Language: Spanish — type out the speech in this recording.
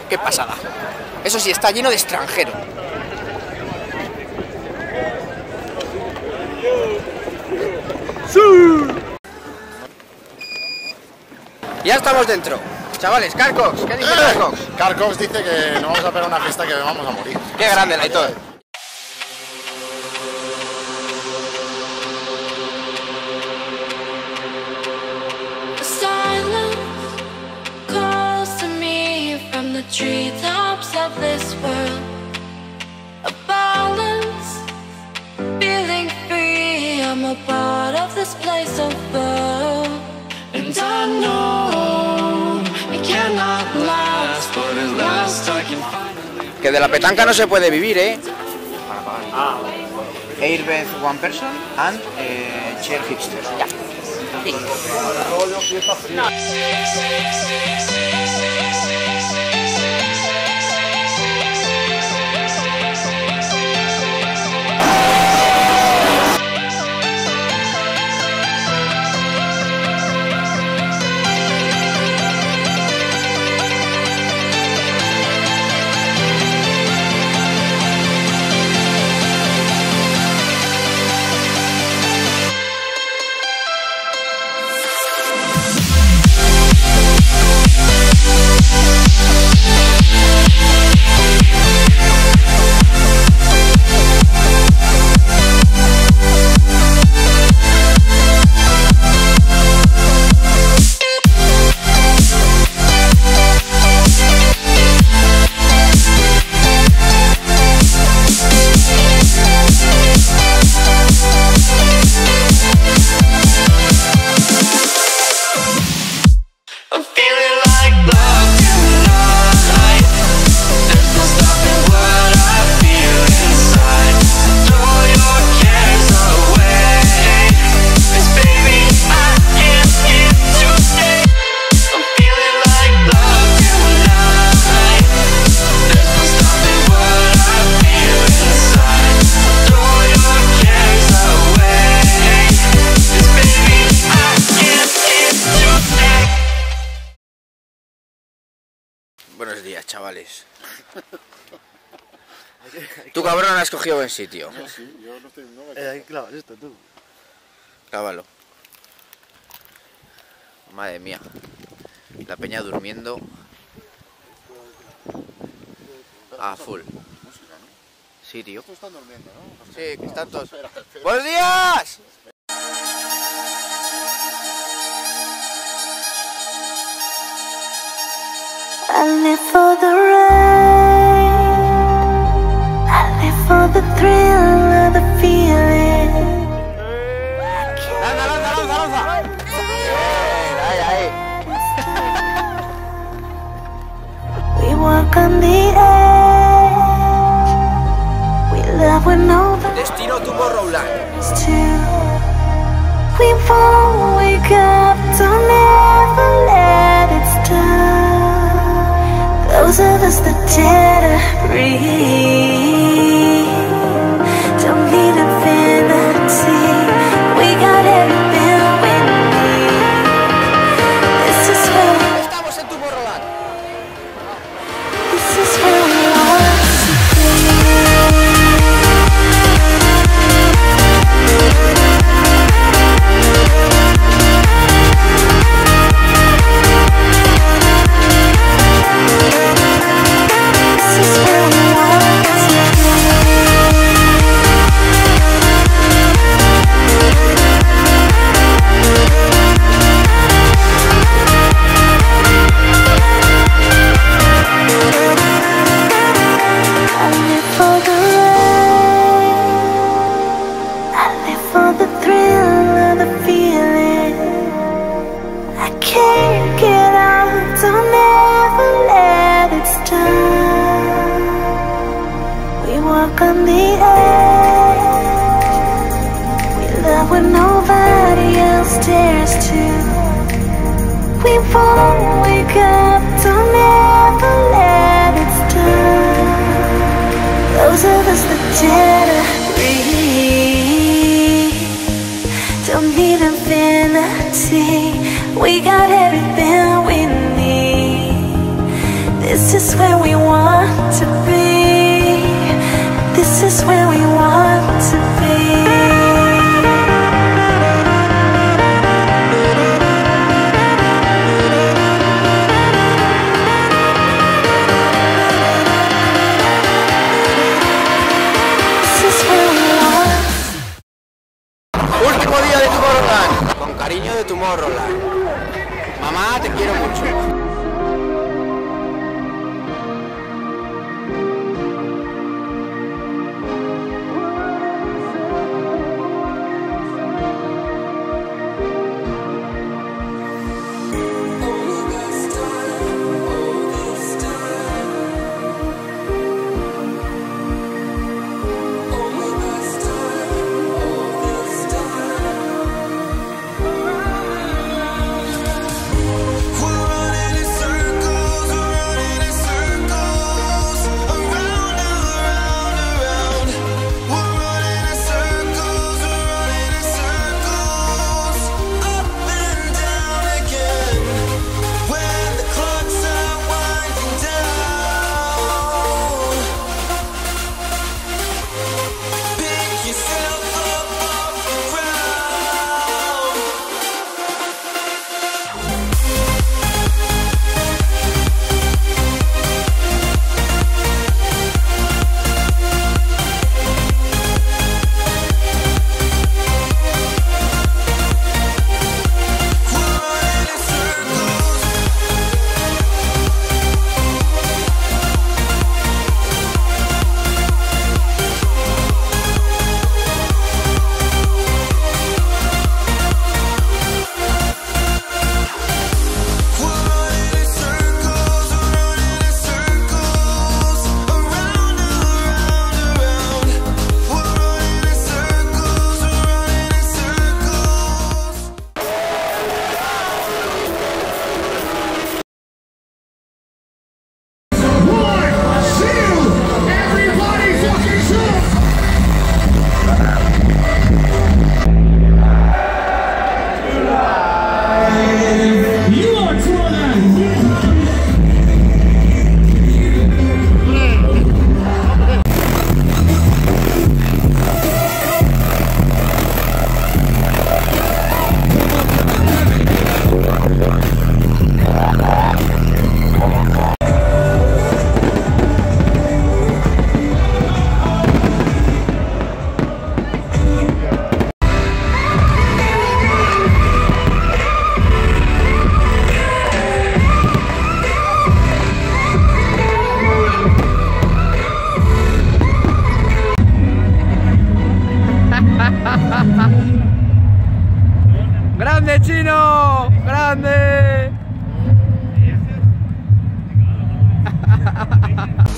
qué pasada. Eso sí, está lleno de extranjeros. ¡Sí! Ya estamos dentro. Chavales, Carcox, ¿qué dice Carcox? Carcox dice que no vamos a pegar una fiesta, que vamos a morir. Qué grande el Aitor. Treetops of this world, a balance, feeling free. I'm a part of this place of love, and I know it cannot last, but at last I can finally. Que de la petanca no se puede vivir, ¿eh? Airbed one person and chair hipster. Ya. Sí. Buenos días, chavales. Tu cabrón has cogido buen sitio. No, sí, yo no estoy... Ahí clavas esto, tú. Clávalo. Madre mía. La peña durmiendo a full. Sí, tío. Estos están durmiendo, ¿no? Sí, que están todos. ¡Buenos días! I live for the rain, I live for the thrill of the feeling. ¡Lanza, lanza, lanza, lanza! Ahí, ahí. We walk on the edge, we love when nobody Destino Tomorrowland. is too. We won't wake up, don't ever let it stop. Those of us that dare to breathe don't need infinity. We got everything we need. This is where Estamos en Tomorrowland. we want to be. On the edge, we love when nobody else dares to. We won't wake up, don't ever let it stop. Those of us that dare to breathe don't need infinity. We got everything we need. This is where we Tomorrowland. Mamá, te quiero mucho. ¡Grande, Chino! ¡Grande!